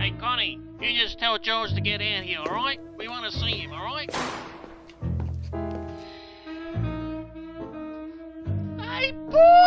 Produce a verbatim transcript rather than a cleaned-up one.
Hey, Connie, you just tell George to get in here, alright? We want to see him, alright? Hey, boy!